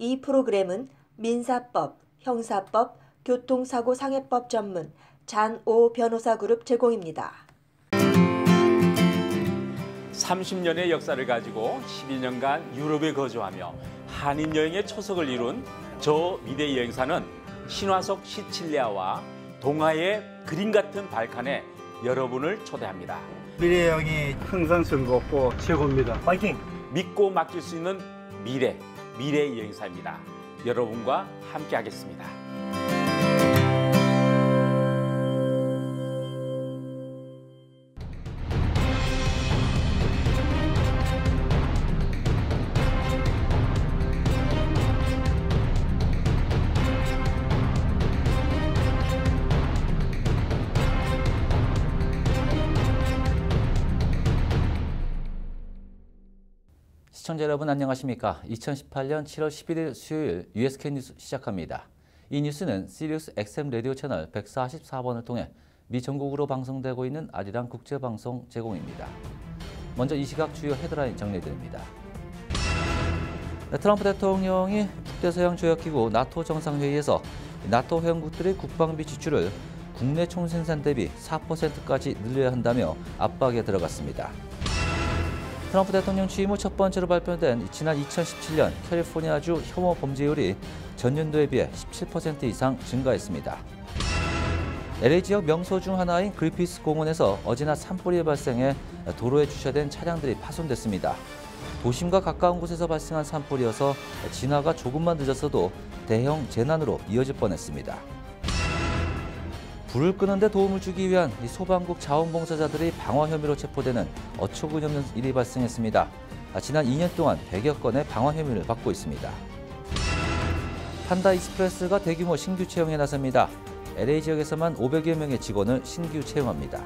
이 프로그램은 민사법, 형사법, 교통사고상해법 전문 잔오 변호사 그룹 제공입니다. 30년의 역사를 가지고 12년간 유럽에 거주하며 한인 여행의 초석을 이룬 저 미래 여행사는 신화속 시칠리아와 동화의 그림 같은 발칸에 여러분을 초대합니다. 미래 여행이 항상 즐겁고 최고입니다. 파이팅! 믿고 맡길 수 있는 미래 여행사입니다. 여러분과 함께 하겠습니다. 시청자 여러분 안녕하십니까? 2018년 7월 11일 수요일 USK 뉴스 시작합니다. 이 뉴스는 시리우스 XM 라디오 채널 144번을 통해 미 전국으로 방송되고 있는 아리랑 국제방송 제공입니다. 먼저 이 시각 주요 헤드라인 정리드립니다. 트럼프 대통령이 북대서양 조약기구 나토 정상회의에서 나토 회원국들의 국방비 지출을 국내 총생산 대비 4%까지 늘려야 한다며 압박에 들어갔습니다. 트럼프 대통령 취임 후 첫 번째로 발표된 지난 2017년 캘리포니아주 혐오 범죄율이 전년도에 비해 17% 이상 증가했습니다. LA 지역 명소 중 하나인 그리피스 공원에서 어제나 산불이 발생해 도로에 주차된 차량들이 파손됐습니다. 도심과 가까운 곳에서 발생한 산불이어서 진화가 조금만 늦었어도 대형 재난으로 이어질 뻔했습니다. 불을 끄는 데 도움을 주기 위한 소방국 자원봉사자들이 방화 혐의로 체포되는 어처구니없는 일이 발생했습니다. 지난 2년 동안 100여 건의 방화 혐의를 받고 있습니다. 판다 익스프레스가 대규모 신규 채용에 나섭니다. LA 지역에서만 500여 명의 직원을 신규 채용합니다.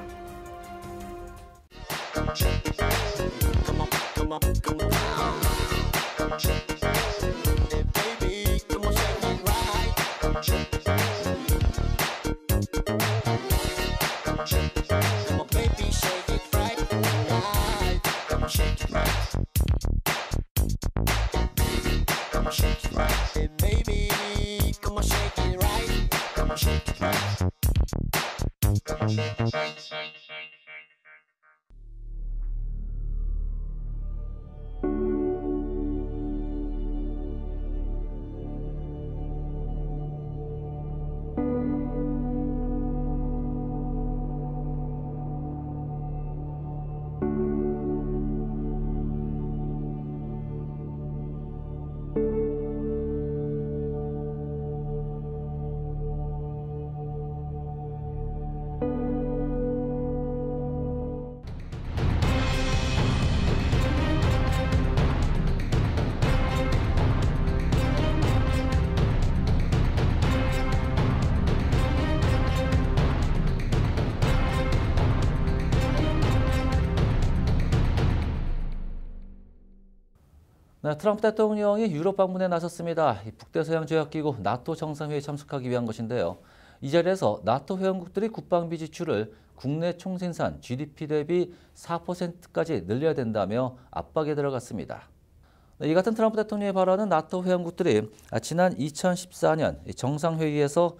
트럼프 대통령이 유럽 방문에 나섰습니다. 북대서양 조약기구 나토 정상회의에 참석하기 위한 것인데요. 이 자리에서 나토 회원국들이 국방비 지출을 국내 총생산 GDP 대비 4%까지 늘려야 된다며 압박에 들어갔습니다. 이 같은 트럼프 대통령의 발언은 나토 회원국들이 지난 2014년 정상회의에서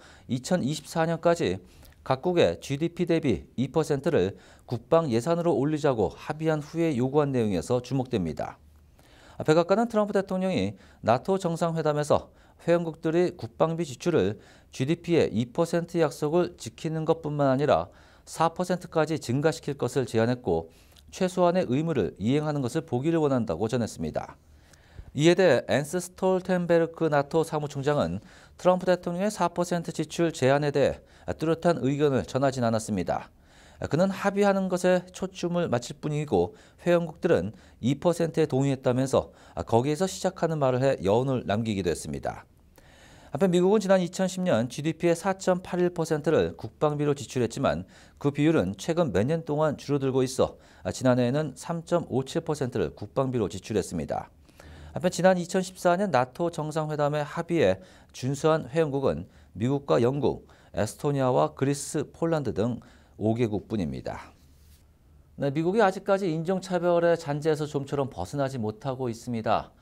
2024년까지 각국의 GDP 대비 2%를 국방 예산으로 올리자고 합의한 후에 요구한 내용에서 주목됩니다. 백악관은 트럼프 대통령이 나토 정상회담에서 회원국들이 국방비 지출을 GDP의 2% 약속을 지키는 것뿐만 아니라 4%까지 증가시킬 것을 제안했고 최소한의 의무를 이행하는 것을 보기를 원한다고 전했습니다. 이에 대해 앤스 스톨텐베르크 나토 사무총장은 트럼프 대통령의 4% 지출 제안에 대해 뚜렷한 의견을 전하진 않았습니다. 그는 합의하는 것에 초점을 맞출 뿐이고 회원국들은 2%에 동의했다면서 거기에서 시작하는 말을 해 여운을 남기기도 했습니다. 한편 미국은 지난 2010년 GDP의 4.81%를 국방비로 지출했지만 그 비율은 최근 몇 년 동안 줄어들고 있어 지난해에는 3.57%를 국방비로 지출했습니다. 한편 지난 2014년 나토 정상회담의 합의에 준수한 회원국은 미국과 영국, 에스토니아와 그리스, 폴란드 등 5개국뿐입니다. 미국이 아직까지 인종차별의 잔재에서 좀처럼 벗어나지 못하고 있습니다.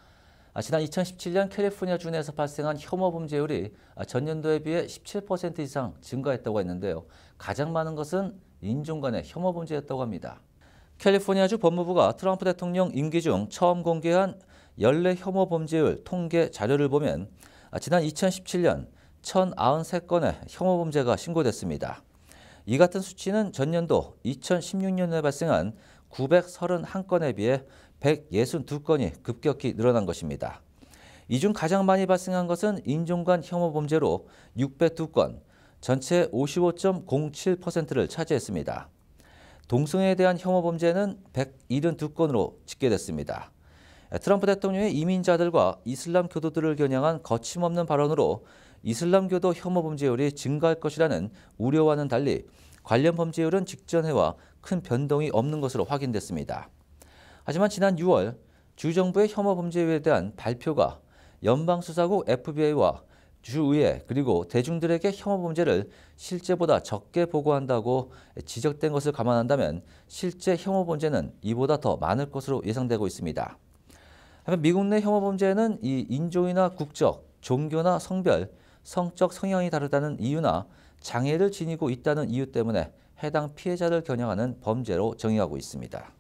지난 2017년 캘리포니아 주내에서 발생한 혐오 범죄율이 전년도에 비해 17% 이상 증가했다고 했는데요. 가장 많은 것은 인종 간의 혐오 범죄였다고 합니다. 캘리포니아주 법무부가 트럼프 대통령 임기 중 처음 공개한 연례 혐오 범죄율 통계 자료를 보면 지난 2017년 1,093건의 혐오 범죄가 신고됐습니다. 이 같은 수치는 전년도 2016년에 발생한 931건에 비해 162건이 급격히 늘어난 것입니다. 이 중 가장 많이 발생한 것은 인종 간 혐오 범죄로 602건, 전체 55.07%를 차지했습니다. 동성애에 대한 혐오 범죄는 172건으로 집계됐습니다. 트럼프 대통령의 이민자들과 이슬람 교도들을 겨냥한 거침없는 발언으로 이슬람교도 혐오 범죄율이 증가할 것이라는 우려와는 달리 관련 범죄율은 직전 해와 큰 변동이 없는 것으로 확인됐습니다. 하지만 지난 6월 주정부의 혐오 범죄율에 대한 발표가 연방수사국 FBI와 주의회 그리고 대중들에게 혐오 범죄를 실제보다 적게 보고한다고 지적된 것을 감안한다면 실제 혐오 범죄는 이보다 더 많을 것으로 예상되고 있습니다. 하지만 미국 내 혐오 범죄는 이 인종이나 국적, 종교나 성별, 성적 성향이 다르다는 이유나 장애를 지니고 있다는 이유 때문에 해당 피해자를 겨냥하는 범죄로 정의하고 있습니다.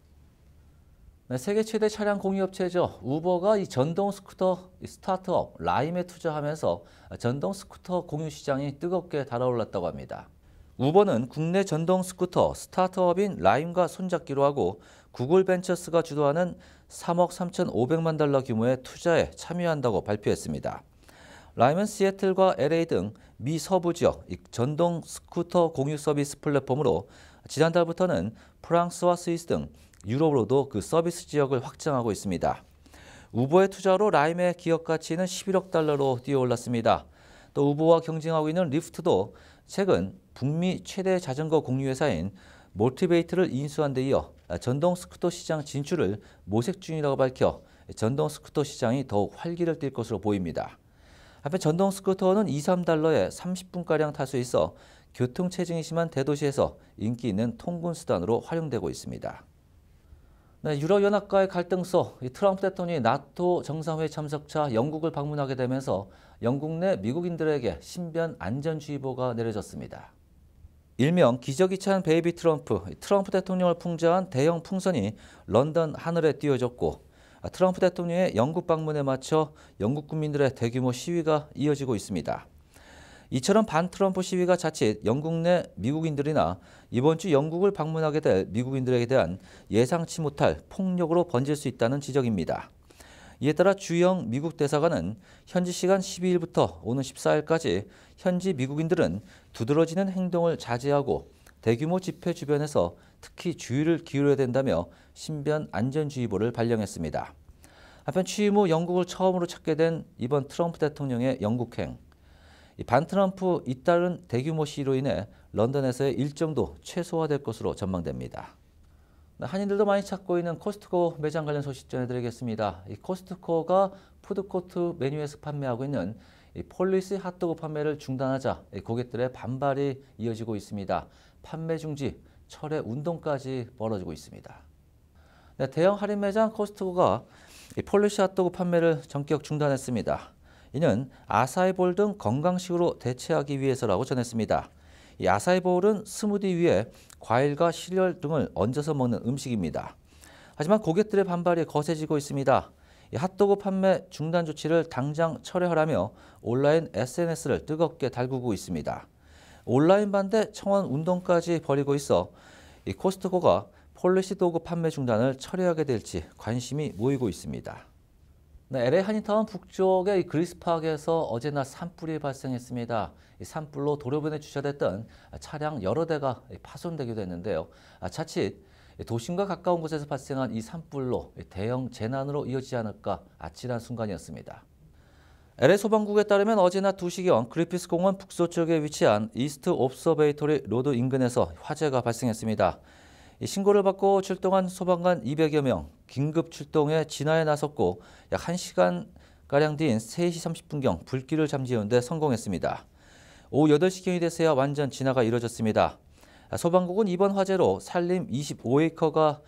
세계 최대 차량 공유업체죠. 우버가 이 전동 스쿠터 스타트업 라임에 투자하면서 전동 스쿠터 공유 시장이 뜨겁게 달아올랐다고 합니다. 우버는 국내 전동 스쿠터 스타트업인 라임과 손잡기로 하고 구글 벤처스가 주도하는 3억 3,500만 달러 규모의 투자에 참여한다고 발표했습니다. 라임은 시애틀과 LA 등 미 서부 지역 전동 스쿠터 공유 서비스 플랫폼으로 지난달부터는 프랑스와 스위스 등 유럽으로도 그 서비스 지역을 확장하고 있습니다. 우버의 투자로 라임의 기업 가치는 11억 달러로 뛰어올랐습니다. 또 우버와 경쟁하고 있는 리프트도 최근 북미 최대 자전거 공유 회사인 몰티베이트를 인수한 데 이어 전동 스쿠터 시장 진출을 모색 중이라고 밝혀 전동 스쿠터 시장이 더욱 활기를 띨 것으로 보입니다. 한편 전동 스쿠터는 2, 3달러에 30분가량 탈 수 있어 교통체증이 심한 대도시에서 인기 있는 통근 수단으로 활용되고 있습니다. 네, 유럽연합과의 갈등소, 트럼프 대통령이 나토 정상회의 참석차 영국을 방문하게 되면서 영국 내 미국인들에게 신변 안전주의보가 내려졌습니다. 일명 기적이 찬 베이비 트럼프 대통령을 풍자한 대형 풍선이 런던 하늘에 띄워졌고 트럼프 대통령의 영국 방문에 맞춰 영국 국민들의 대규모 시위가 이어지고 있습니다. 이처럼 반트럼프 시위가 자칫 영국 내 미국인들이나 이번 주 영국을 방문하게 될 미국인들에 대한 예상치 못할 폭력으로 번질 수 있다는 지적입니다. 이에 따라 주영 미국 대사관은 현지 시간 12일부터 오는 14일까지 현지 미국인들은 두드러지는 행동을 자제하고 대규모 집회 주변에서 특히 주의를 기울여야 된다며 신변 안전주의보를 발령했습니다. 한편 취임 후 영국을 처음으로 찾게 된 이번 트럼프 대통령의 영국행. 반트럼프 잇따른 대규모 시위로 인해 런던에서의 일정도 최소화될 것으로 전망됩니다. 한인들도 많이 찾고 있는 코스트코 매장 관련 소식 전해드리겠습니다. 이 코스트코가 푸드코트 메뉴에서 판매하고 있는 폴리시 핫도그 판매를 중단하자 고객들의 반발이 이어지고 있습니다. 판매 중지, 철회 운동까지 벌어지고 있습니다. 대형 할인 매장 코스트코가 폴리시 핫도그 판매를 전격 중단했습니다. 이는 아사이볼 등 건강식으로 대체하기 위해서라고 전했습니다. 이 아사이볼은 스무디 위에 과일과 시리얼 등을 얹어서 먹는 음식입니다. 하지만 고객들의 반발이 거세지고 있습니다. 이 핫도그 판매 중단 조치를 당장 철회하라며 온라인 SNS를 뜨겁게 달구고 있습니다. 온라인 반대 청원 운동까지 벌이고 있어 이 코스트코가 폴리시 도그 판매 중단을 철회하게 될지 관심이 모이고 있습니다. LA 한인타운 북쪽의 그리스파크에서 어제 낮 산불이 발생했습니다. 이 산불로 도로변에 주차됐던 차량 여러 대가 파손되기도 했는데요. 자칫 도심과 가까운 곳에서 발생한 이 산불로 대형 재난으로 이어지지 않을까 아찔한 순간이었습니다. LA 소방국에 따르면 어제 낮 2시경 그리피스 공원 북서쪽에 위치한 이스트 옵서베이토리 로드 인근에서 화재가 발생했습니다. 신고를 받고 출동한 소방관 200여 명, 긴급 출동에 진화에 나섰고 약 1시간가량 뒤인 3시 30분경 불길을 잠재우는 데 성공했습니다. 오후 8시경이 돼서야 완전 진화가 이루어졌습니다. 소방국은 이번 화재로 산림 25에이커가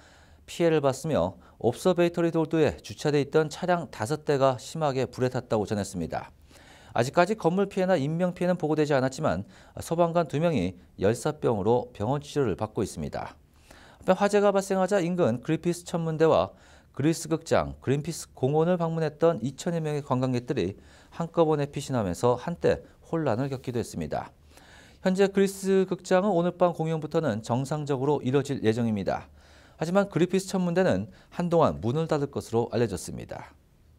피해를 봤으며 옵서베이터리 돌도에 주차돼 있던 차량 5대가 심하게 불에 탔다고 전했습니다. 아직까지 건물 피해나 인명 피해는 보고되지 않았지만 소방관 2명이 열사병으로 병원 치료를 받고 있습니다. 한편 화재가 발생하자 인근 그린피스 천문대와 그리스 극장, 그린피스 공원을 방문했던 2천여 명의 관광객들이 한꺼번에 피신하면서 한때 혼란을 겪기도 했습니다. 현재 그리스 극장은 오늘 밤 공연부터는 정상적으로 이뤄질 예정입니다. 하지만 그린피스 천문대는 한동안 문을 닫을 것으로 알려졌습니다.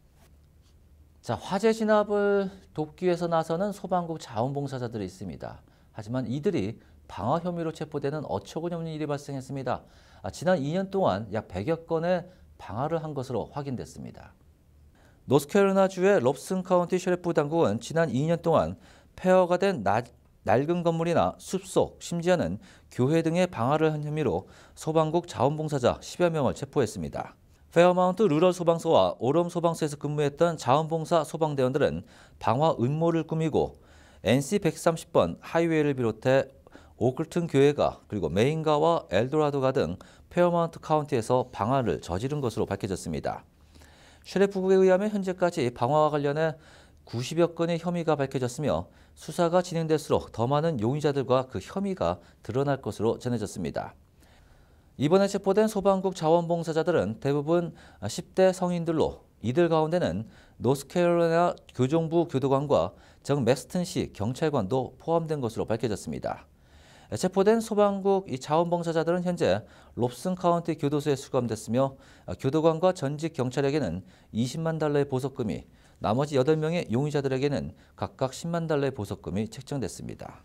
자, 화재 진압을 돕기 위해서 나서는 소방국 자원봉사자들이 있습니다. 하지만 이들이 방화 혐의로 체포되는 어처구니없는 일이 발생했습니다. 지난 2년 동안 약 100여 건의 방화를 한 것으로 확인됐습니다. 노스캐롤라이나주의 롭슨 카운티 셰리프 당국은 지난 2년 동안 폐허가 된 낡은 건물이나 숲속, 심지어는 교회 등의 방화를 한 혐의로 소방국 자원봉사자 10여 명을 체포했습니다. 페어마운트 루럴 소방서와 오럼 소방서에서 근무했던 자원봉사 소방대원들은 방화 음모를 꾸미고 NC 130번 하이웨이를 비롯해 오클튼 교회가 그리고 메인가와 엘도라도가 등 페어마운트 카운티에서 방화를 저지른 것으로 밝혀졌습니다. 셰리프국에 의하면 현재까지 방화와 관련해 90여 건의 혐의가 밝혀졌으며 수사가 진행될수록 더 많은 용의자들과 그 혐의가 드러날 것으로 전해졌습니다. 이번에 체포된 소방국 자원봉사자들은 대부분 10대 성인들로 이들 가운데는 노스캐롤라이나 교정부 교도관과 정 맥스튼시 경찰관도 포함된 것으로 밝혀졌습니다. 체포된 소방국 자원봉사자들은 현재 롭슨 카운티 교도소에 수감됐으며 교도관과 전직 경찰에게는 20만 달러의 보석금이, 나머지 8명의 용의자들에게는 각각 10만 달러의 보석금이 책정됐습니다.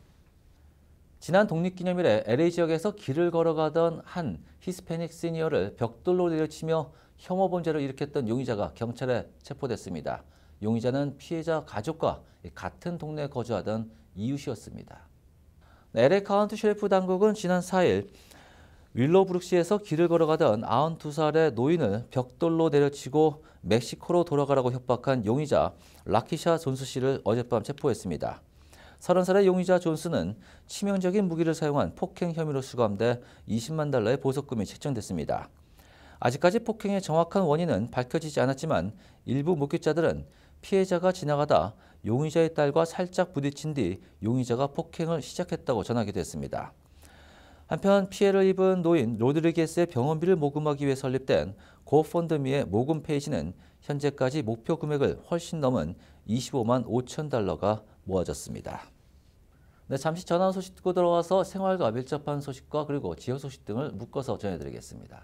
지난 독립기념일에 LA 지역에서 길을 걸어가던 한 히스패닉 시니어를 벽돌로 내려치며 혐오 범죄를 일으켰던 용의자가 경찰에 체포됐습니다. 용의자는 피해자 가족과 같은 동네에 거주하던 이웃이었습니다. LA 카운티 셰리프 당국은 지난 4일 윌로브룩시에서 길을 걸어가던 92살의 노인을 벽돌로 내려치고 멕시코로 돌아가라고 협박한 용의자 라키샤 존스 씨를 어젯밤 체포했습니다. 30살의 용의자 존스는 치명적인 무기를 사용한 폭행 혐의로 수감돼 20만 달러의 보석금이 책정됐습니다. 아직까지 폭행의 정확한 원인은 밝혀지지 않았지만 일부 목격자들은 피해자가 지나가다 용의자의 딸과 살짝 부딪힌 뒤 용의자가 폭행을 시작했다고 전하기도 했습니다. 한편 피해를 입은 노인 로드리게스의 병원비를 모금하기 위해 설립된 고펀드미의 모금 페이지는 현재까지 목표 금액을 훨씬 넘은 25만 5천 달러가 모아졌습니다. 네, 잠시 전화 소식 듣고 들어와서 생활과 밀접한 소식과 그리고 지역 소식 등을 묶어서 전해드리겠습니다.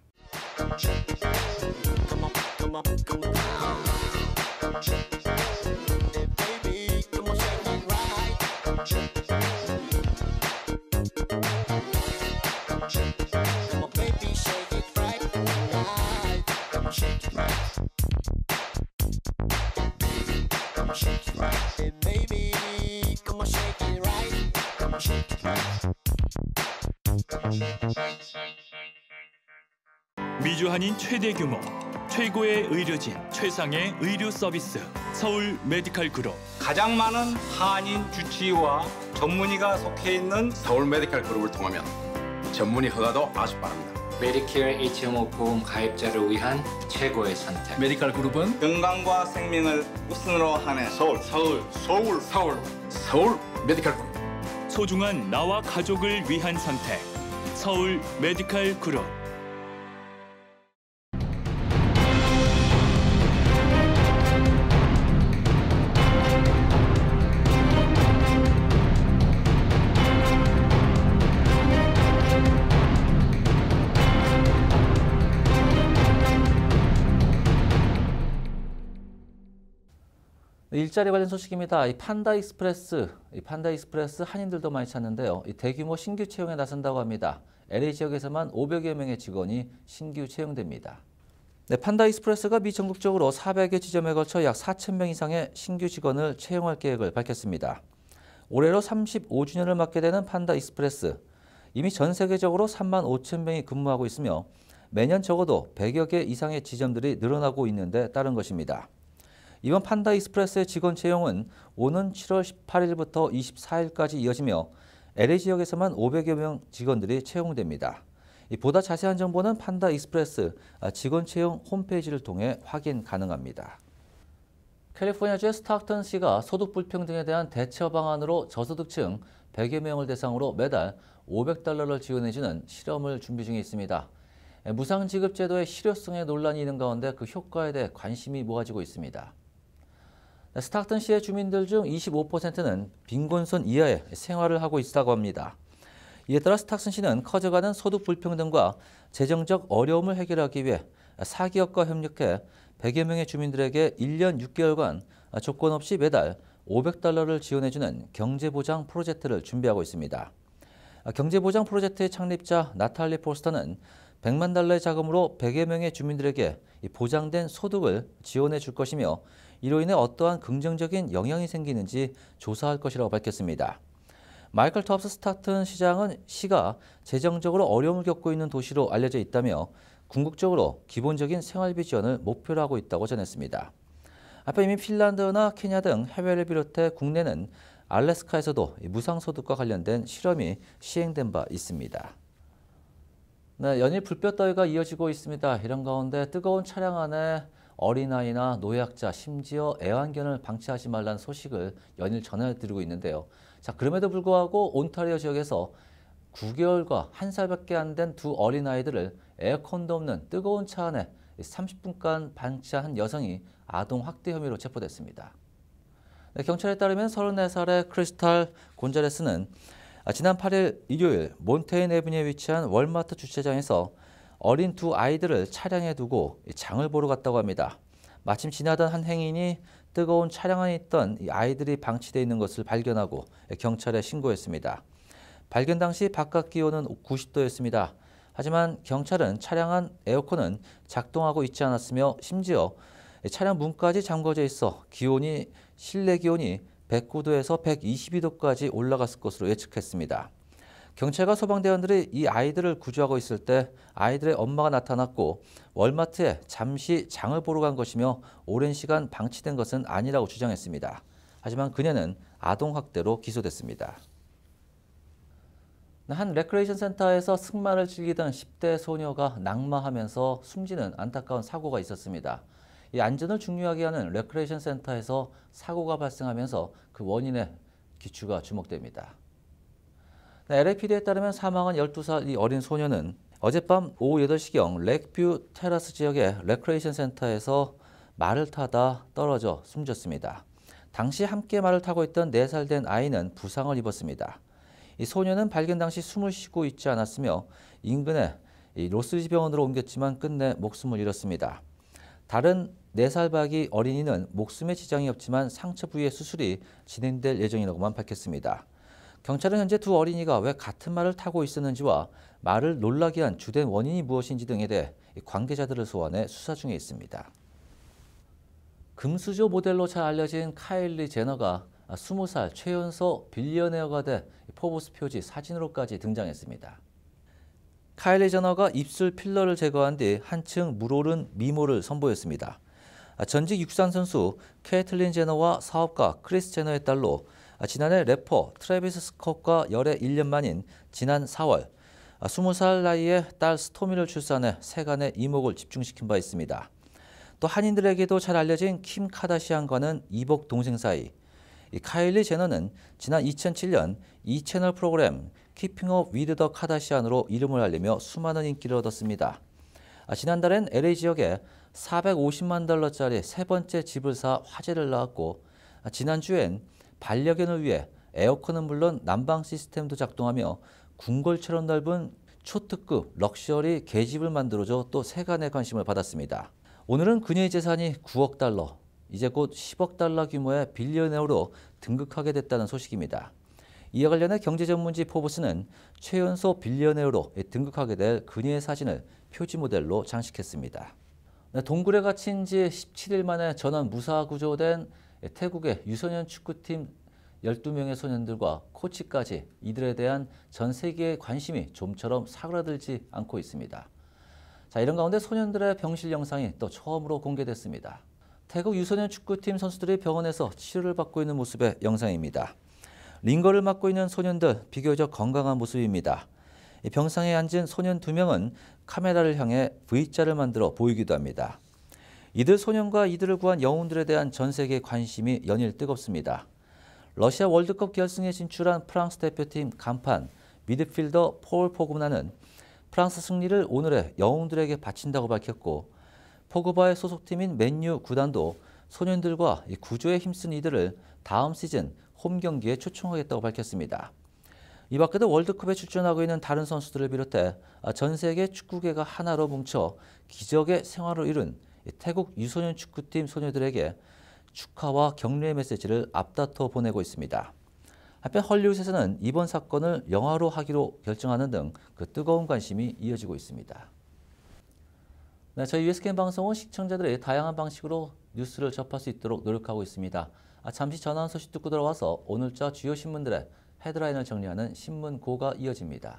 미주 한인 최대 규모, 최고의 의료진, 최상의 의료 서비스, 서울 메디칼 그룹. 가장 많은 한인 주치의와 전문의가 속해 있는 서울 메디칼 그룹을 통하면 전문의 허가도 아주 빠릅니다. 메디케어 HMO 보험 가입자를 위한 최고의 선택. 메디칼 그룹은 건강과 생명을 우선으로 하는 서울 메디칼 그룹. 소중한 나와 가족을 위한 선택. 서울 메디칼 그룹. 일자리 관련 소식입니다. 판다 익스프레스 한인들도 많이 찾는데요. 대규모 신규 채용에 나선다고 합니다. LA 지역에서만 500여 명의 직원이 신규 채용됩니다. 네, 판다 익스프레스가 미 전국적으로 400여 지점에 걸쳐 약 4,000명 이상의 신규 직원을 채용할 계획을 밝혔습니다. 올해로 35주년을 맞게 되는 판다 익스프레스. 이미 전 세계적으로 3만 5천 명이 근무하고 있으며 매년 적어도 100여 개 이상의 지점들이 늘어나고 있는데 따른 것입니다. 이번 판다 익스프레스의 직원 채용은 오는 7월 18일부터 24일까지 이어지며 LA 지역에서만 500여 명 직원들이 채용됩니다. 보다 자세한 정보는 판다 익스프레스 직원 채용 홈페이지를 통해 확인 가능합니다. 캘리포니아주의 스타크턴시가 소득 불평등에 대한 대처 방안으로 저소득층 100여 명을 대상으로 매달 $500를 지원해주는 실험을 준비 중에 있습니다. 무상지급제도의 실효성에 논란이 있는 가운데 그 효과에 대해 관심이 모아지고 있습니다. 스타크턴시의 주민들 중 25%는 빈곤선 이하의 생활을 하고 있다고 합니다. 이에 따라 스타크턴시는 커져가는 소득 불평등과 재정적 어려움을 해결하기 위해 사기업과 협력해 100여 명의 주민들에게 1년 6개월간 조건 없이 매달 $500를 지원해주는 경제보장 프로젝트를 준비하고 있습니다. 경제보장 프로젝트의 창립자 나탈리 포스터는 $100만 자금으로 100여 명의 주민들에게 보장된 소득을 지원해 줄 것이며 이로 인해 어떠한 긍정적인 영향이 생기는지 조사할 것이라고 밝혔습니다. 마이클 톱스 스타크턴 시장은 시가 재정적으로 어려움을 겪고 있는 도시로 알려져 있다며 궁극적으로 기본적인 생활비 지원을 목표로 하고 있다고 전했습니다. 앞에 이미 핀란드나 케냐 등 해외를 비롯해 국내는 알래스카에서도 무상소득과 관련된 실험이 시행된 바 있습니다. 네, 연일 불볕더위가 이어지고 있습니다. 이런 가운데 뜨거운 차량 안에 어린아이나 노약자, 심지어 애완견을 방치하지 말라는 소식을 연일 전해드리고 있는데요. 자, 그럼에도 불구하고 온타리오 지역에서 9개월과 1살밖에 안 된 두 어린아이들을 에어컨도 없는 뜨거운 차 안에 30분간 방치한 여성이 아동 학대 혐의로 체포됐습니다. 네, 경찰에 따르면 34살의 크리스탈 곤자레스는 지난 8일 일요일 몬테인 애비뉴에 위치한 월마트 주차장에서 어린 두 아이들을 차량에 두고 장을 보러 갔다고 합니다. 마침 지나던 한 행인이 뜨거운 차량 안에 있던 이 아이들이 방치되어 있는 것을 발견하고 경찰에 신고했습니다. 발견 당시 바깥 기온은 90도였습니다. 하지만 경찰은 차량 안 에어컨은 작동하고 있지 않았으며 심지어 차량 문까지 잠궈져 있어 실내 기온이 109도에서 122도까지 올라갔을 것으로 예측했습니다. 경찰과 소방대원들이 이 아이들을 구조하고 있을 때 아이들의 엄마가 나타났고 월마트에 잠시 장을 보러 간 것이며 오랜 시간 방치된 것은 아니라고 주장했습니다. 하지만 그녀는 아동학대로 기소됐습니다. 한 레크레이션 센터에서 승마를 즐기던 10대 소녀가 낙마하면서 숨지는 안타까운 사고가 있었습니다. 이 안전을 중요하게 하는 레크레이션 센터에서 사고가 발생하면서 그 원인의 기추가 주목됩니다. LAPD에 따르면 사망한 12살 이 어린 소녀는 어젯밤 오후 8시경 렉뷰 테라스 지역의 레크레이션 센터에서 말을 타다 떨어져 숨졌습니다. 당시 함께 말을 타고 있던 4살 된 아이는 부상을 입었습니다. 이 소녀는 발견 당시 숨을 쉬고 있지 않았으며 인근의 로스리지 병원으로 옮겼지만 끝내 목숨을 잃었습니다. 다른 4살 박이 어린이는 목숨에 지장이 없지만 상처 부위의 수술이 진행될 예정이라고만 밝혔습니다. 경찰은 현재 두 어린이가 왜 같은 말을 타고 있었는지와 말을 놀라게 한 주된 원인이 무엇인지 등에 대해 관계자들을 소환해 수사 중에 있습니다. 금수저 모델로 잘 알려진 카일리 제너가 20살 최연소 빌리어네어가 돼 포브스 표지 사진으로까지 등장했습니다. 카일리 제너가 입술 필러를 제거한 뒤 한층 물오른 미모를 선보였습니다. 전직 육상 선수 케이틀린 제너와 사업가 크리스 제너의 딸로 지난해 래퍼 트래비스 스캇과 열애 1년 만인 지난 4월 20살 나이에 딸 스토미를 출산해 세간의 이목을 집중시킨 바 있습니다. 또 한인들에게도 잘 알려진 킴 카다시안과는 이복 동생 사이. 카일리 제너는 지난 2007년 이 채널 프로그램 키핑 업 위드 더 카다시안으로 이름을 알리며 수많은 인기를 얻었습니다. 지난달엔 LA 지역에 $450만 세 번째 집을 사 화제를 낳았고 지난주엔 반려견을 위해 에어컨은 물론 난방 시스템도 작동하며 궁궐처럼 넓은 초특급 럭셔리 계집을 만들어줘 또 세간의 관심을 받았습니다. 오늘은 그녀의 재산이 $9억, 이제 곧 $10억 규모의 빌리어네어로 등극하게 됐다는 소식입니다. 이와 관련해 경제전문지 포브스는 최연소 빌리어네어로 등극하게 될 그녀의 사진을 표지 모델로 장식했습니다. 동굴에 갇힌 지 17일 만에 전원 무사 구조된 태국의 유소년 축구팀 12명의 소년들과 코치까지 이들에 대한 전 세계의 관심이 좀처럼 사그라들지 않고 있습니다. 자, 이런 가운데 소년들의 병실 영상이 또 처음으로 공개됐습니다. 태국 유소년 축구팀 선수들이 병원에서 치료를 받고 있는 모습의 영상입니다. 링거를 맞고 있는 소년들 비교적 건강한 모습입니다. 병상에 앉은 소년 2명은 카메라를 향해 V자를 만들어 보이기도 합니다. 이들 소년과 이들을 구한 영웅들에 대한 전 세계 관심이 연일 뜨겁습니다. 러시아 월드컵 결승에 진출한 프랑스 대표팀 간판 미드필더 폴 포그바는 프랑스 승리를 오늘의 영웅들에게 바친다고 밝혔고, 포그바의 소속팀인 맨유 구단도 소년들과 구조에 힘쓴 이들을 다음 시즌 홈 경기에 초청하겠다고 밝혔습니다. 이 밖에도 월드컵에 출전하고 있는 다른 선수들을 비롯해 전 세계 축구계가 하나로 뭉쳐 기적의 생활을 이룬 태국 유소년 축구팀 소녀들에게 축하와 격려의 메시지를 앞다퉈 보내고 있습니다. 한편 헐리우드에서는 이번 사건을 영화로 하기로 결정하는 등 그 뜨거운 관심이 이어지고 있습니다. 네, 저희 USKN 방송은 시청자들의 다양한 방식으로 뉴스를 접할 수 있도록 노력하고 있습니다. 잠시 전화한 소식 듣고 돌아와서 오늘자 주요 신문들의 헤드라인을 정리하는 신문고가 이어집니다.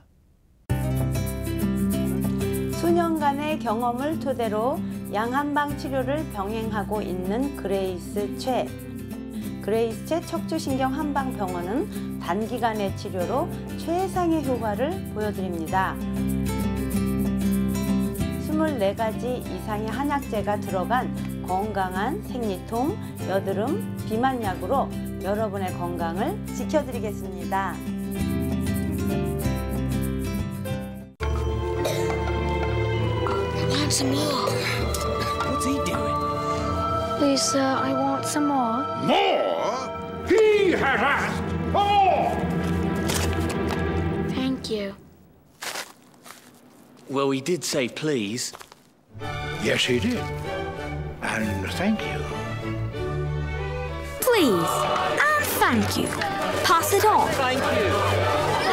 수년간의 경험을 토대로 양한방 치료를 병행하고 있는 그레이스 최. 그레이스 최 척추신경 한방병원은 단기간의 치료로 최상의 효과를 보여드립니다. 24가지 이상의 한약재가 들어간 건강한 생리통, 여드름, 비만약으로 여러분의 건강을 지켜드리겠습니다. Want some more? What's he doing? Please, sir, I want some more. More? He has asked for more! Thank you. Well, he did say please. Yes, he did. And thank you. Please, and thank you. Pass it on. Thank you.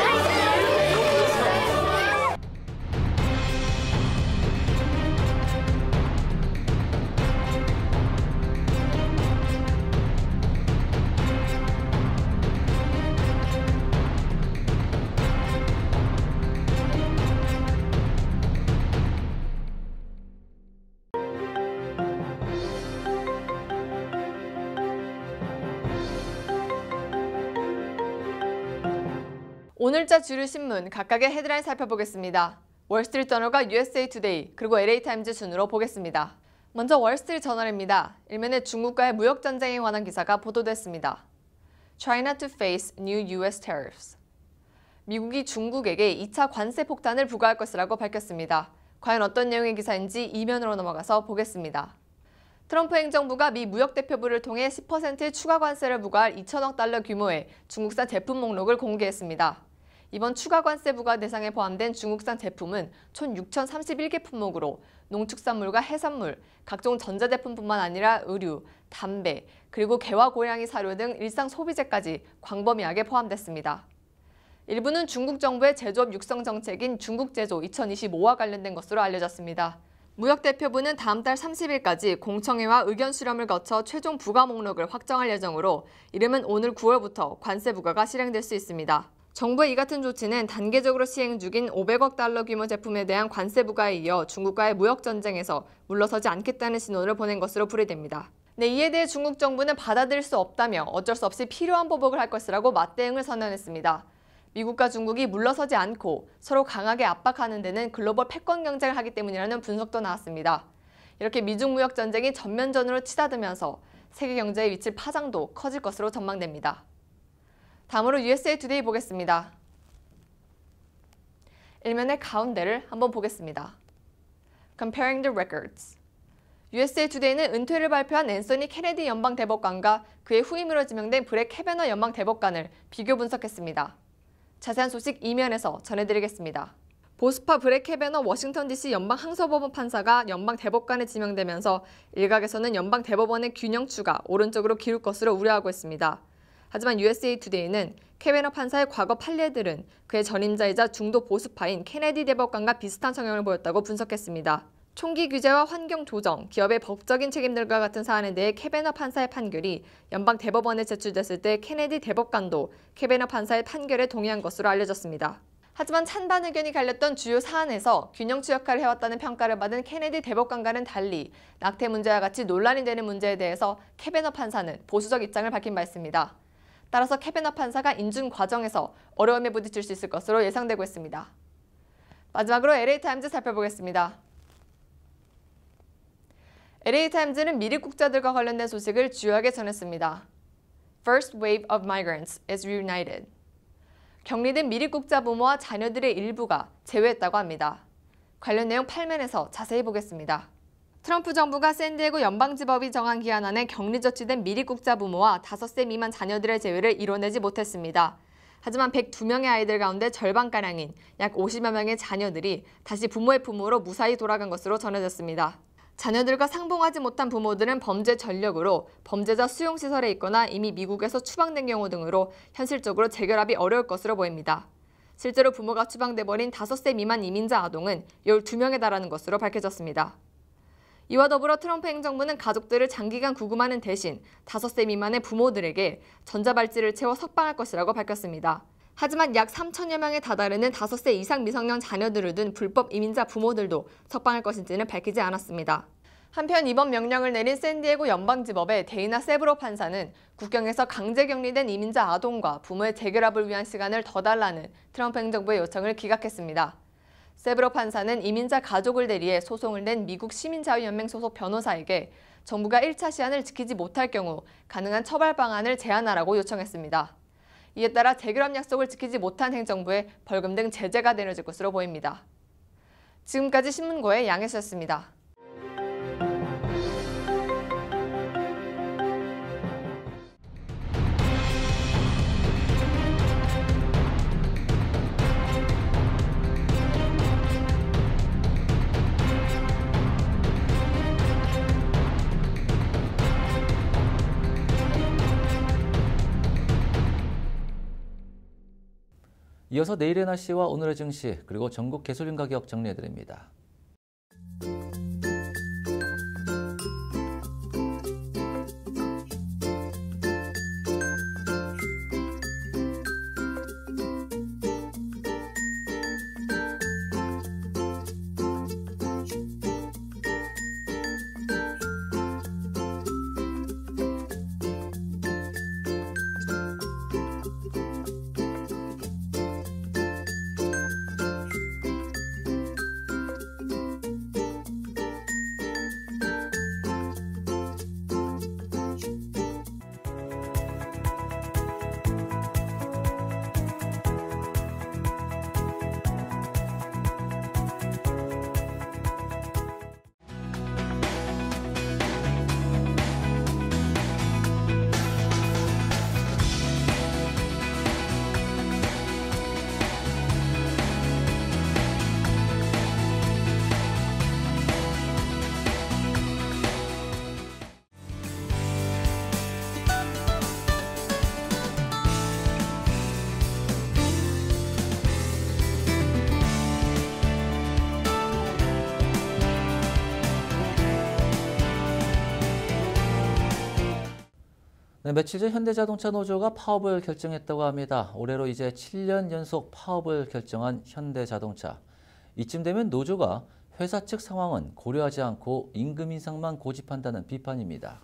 오늘자 주류 신문 각각의 헤드라인 살펴보겠습니다. 월스트리트저널과 USA 투데이 그리고 LA타임즈 순으로 보겠습니다. 먼저 월스트리트저널입니다. 일면에 중국과의 무역 전쟁에 관한 기사가 보도됐습니다. China to face new US tariffs. 미국이 중국에게 2차 관세 폭탄을 부과할 것이라고 밝혔습니다. 과연 어떤 내용의 기사인지 이면으로 넘어가서 보겠습니다. 트럼프 행정부가 미 무역대표부를 통해 10%의 추가 관세를 부과할 2천억 달러 규모의 중국산 제품 목록을 공개했습니다. 이번 추가 관세 부과 대상에 포함된 중국산 제품은 총 6,031개 품목으로 농축산물과 해산물, 각종 전자제품뿐만 아니라 의류, 담배, 그리고 개와 고양이 사료 등 일상 소비재까지 광범위하게 포함됐습니다. 일부는 중국 정부의 제조업 육성 정책인 중국제조 2025와 관련된 것으로 알려졌습니다. 무역대표부는 다음 달 30일까지 공청회와 의견 수렴을 거쳐 최종 부과 목록을 확정할 예정으로 이르면 오늘 9월부터 관세 부과가 실행될 수 있습니다. 정부의 이 같은 조치는 단계적으로 시행 중인 500억 달러 규모 제품에 대한 관세 부과에 이어 중국과의 무역 전쟁에서 물러서지 않겠다는 신호를 보낸 것으로 풀이됩니다. 네, 이에 대해 중국 정부는 받아들일 수 없다며 어쩔 수 없이 필요한 보복을 할 것이라고 맞대응을 선언했습니다. 미국과 중국이 물러서지 않고 서로 강하게 압박하는 데는 글로벌 패권 경쟁을 하기 때문이라는 분석도 나왔습니다. 이렇게 미중 무역 전쟁이 전면전으로 치닫으면서 세계 경제의 미칠 파장도 커질 것으로 전망됩니다. 다음으로 USA 투데이 보겠습니다. 일면의 가운데를 한번 보겠습니다. Comparing the records. USA 투데이는 은퇴를 발표한 앤서니 케네디 연방 대법관과 그의 후임으로 지명된 브렛 캐베너 연방 대법관을 비교 분석했습니다. 자세한 소식 이면에서 전해드리겠습니다. 보수파 브렛 캐베너 워싱턴 DC 연방 항소법원 판사가 연방 대법관에 지명되면서 일각에서는 연방 대법원의 균형추가 오른쪽으로 기울 것으로 우려하고 있습니다. 하지만 USA 투데이는 캐베너 판사의 과거 판례들은 그의 전임자이자 중도 보수파인 케네디 대법관과 비슷한 성향을 보였다고 분석했습니다. 총기 규제와 환경 조정, 기업의 법적인 책임들과 같은 사안에 대해 캐베너 판사의 판결이 연방 대법원에 제출됐을 때 케네디 대법관도 캐베너 판사의 판결에 동의한 것으로 알려졌습니다. 하지만 찬반 의견이 갈렸던 주요 사안에서 균형추 역할을 해왔다는 평가를 받은 케네디 대법관과는 달리 낙태 문제와 같이 논란이 되는 문제에 대해서 캐베너 판사는 보수적 입장을 밝힌 바 있습니다. 따라서 캐베너 판사가 인준 과정에서 어려움에 부딪힐 수 있을 것으로 예상되고 있습니다. 마지막으로 LA타임즈 살펴보겠습니다. LA타임즈는 미립 국자들과 관련된 소식을 주요하게 전했습니다. First wave of migrants is reunited. 격리된 미립 국자 부모와 자녀들의 일부가 재회했다고 합니다. 관련 내용 8면에서 자세히 보겠습니다. 트럼프 정부가 샌디에고 연방지법이 정한 기한 안에 격리 조치된 미립 국자 부모와 5세 미만 자녀들의 재회를 이뤄내지 못했습니다. 하지만 102명의 아이들 가운데 절반가량인 약 50여 명의 자녀들이 다시 부모의 품으로 무사히 돌아간 것으로 전해졌습니다. 자녀들과 상봉하지 못한 부모들은 범죄 전력으로 범죄자 수용시설에 있거나 이미 미국에서 추방된 경우 등으로 현실적으로 재결합이 어려울 것으로 보입니다. 실제로 부모가 추방돼버린 5세 미만 이민자 아동은 12명에 달하는 것으로 밝혀졌습니다. 이와 더불어 트럼프 행정부는 가족들을 장기간 구금하는 대신 5세 미만의 부모들에게 전자발찌를 채워 석방할 것이라고 밝혔습니다. 하지만 약 3천여 명에 다다르는 5세 이상 미성년 자녀들을 둔 불법 이민자 부모들도 석방할 것인지는 밝히지 않았습니다. 한편 이번 명령을 내린 샌디에고 연방지법의 데이나 세브로 판사는 국경에서 강제 격리된 이민자 아동과 부모의 재결합을 위한 시간을 더 달라는 트럼프 행정부의 요청을 기각했습니다. 세브로 판사는 이민자 가족을 대리해 소송을 낸 미국 시민자유연맹 소속 변호사에게 정부가 1차 시한을 지키지 못할 경우 가능한 처벌 방안을 제안하라고 요청했습니다. 이에 따라 재결합 약속을 지키지 못한 행정부에 벌금 등 제재가 내려질 것으로 보입니다. 지금까지 신문고의 양혜수였습니다. 이어서 내일의 날씨와 오늘의 증시 그리고 전국 가솔린 가격 정리해드립니다. 네, 며칠 전 현대자동차 노조가 파업을 결정했다고 합니다. 올해로 이제 7년 연속 파업을 결정한 현대자동차. 이쯤 되면 노조가 회사 측 상황은 고려하지 않고 임금 인상만 고집한다는 비판입니다.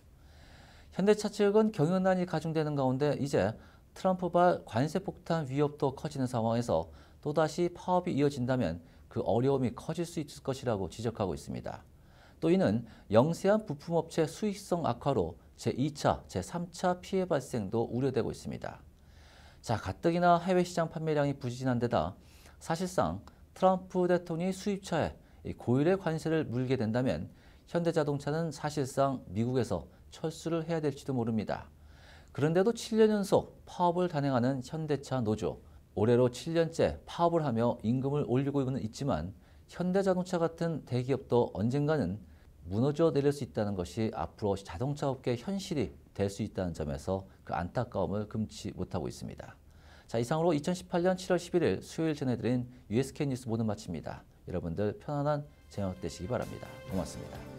현대차 측은 경영난이 가중되는 가운데 이제 트럼프발 관세 폭탄 위협도 커지는 상황에서 또다시 파업이 이어진다면 그 어려움이 커질 수 있을 것이라고 지적하고 있습니다. 또 이는 영세한 부품업체 수익성 악화로 제2차, 제3차 피해 발생도 우려되고 있습니다. 자, 가뜩이나 해외 시장 판매량이 부진한 데다 사실상 트럼프 대통령이 수입차에 고율의 관세를 물게 된다면 현대자동차는 사실상 미국에서 철수를 해야 될지도 모릅니다. 그런데도 7년 연속 파업을 단행하는 현대차 노조. 올해로 7년째 파업을 하며 임금을 올리고는 있지만 현대자동차 같은 대기업도 언젠가는 무너져 내릴 수 있다는 것이 앞으로 자동차 업계의 현실이 될 수 있다는 점에서 그 안타까움을 금치 못하고 있습니다. 자, 이상으로 2018년 7월 11일 수요일 전해드린 USK 뉴스 모두 마칩니다. 여러분들 편안한 저녁 되시기 바랍니다. 고맙습니다.